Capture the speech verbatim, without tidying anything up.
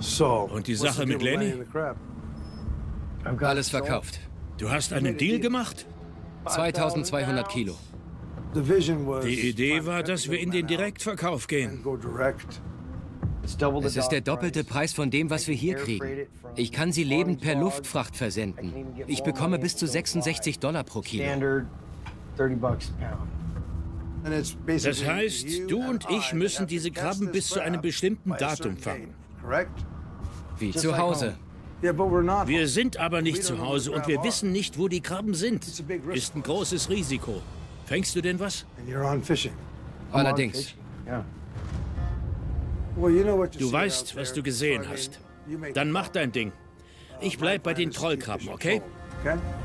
Und die Sache mit Lenny? Alles verkauft. Du hast einen Deal gemacht? zweitausendzweihundert Kilo. Die Idee war, dass wir in den Direktverkauf gehen. Es ist der doppelte Preis von dem, was wir hier kriegen. Ich kann sie lebend per Luftfracht versenden. Ich bekomme bis zu sechsundsechzig Dollar pro Kilo. Das heißt, du und ich müssen diese Krabben bis zu einem bestimmten Datum fangen. Wie zu Hause. Wir sind aber nicht zu Hause und wir wissen nicht, wo die Krabben sind. Ist ein großes Risiko. Fängst du denn was? Allerdings. Du weißt, was du gesehen hast. Dann mach dein Ding. Ich bleib bei den Trollkrabben, okay?